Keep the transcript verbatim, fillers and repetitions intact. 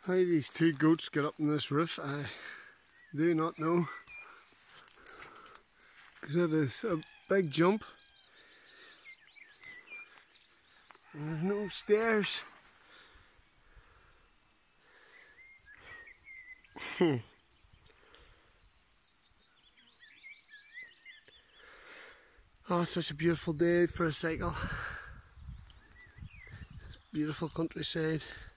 How these two goats get up on this roof, I do not know. Because it is a big jump. And there's no stairs. Oh, such a beautiful day for a cycle. Beautiful countryside.